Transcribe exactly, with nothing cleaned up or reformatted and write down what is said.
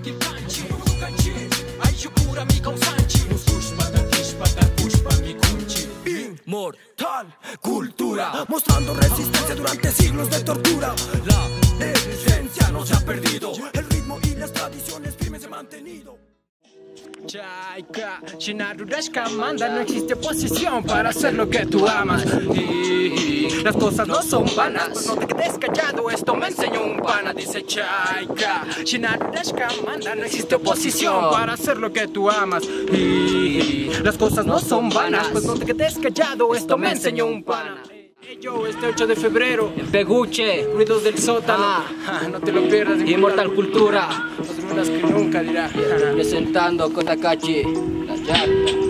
Kim Kanchi, Kanchi, Aishu pura mi causanchi. Musush patatish patatush pa mi kunchi. Inmortal cultura, mostrando resistencia durante siglos de tortura. La esencia no se ha perdido, el ritmo y las tradiciones firmes se han mantenido. Chaika, Shinaru Rashka manda, no existe posición para hacer lo que tú amas. Y las cosas no son vanas, pues no te quedes callado, esto me enseñó un pana. Dice Chaika, Shinaru Rashka manda, no existe oposición para hacer lo que tú amas. Y las cosas no son vanas, pues no te quedes callado, esto me enseñó un pana. Hey yo, este ocho de febrero, en Peguche, Ruidos del Sótano, ah, ah, no te lo pierdas. Inmortal Cultura, más runas que nunca dirá. presentando con Takachi, la charla.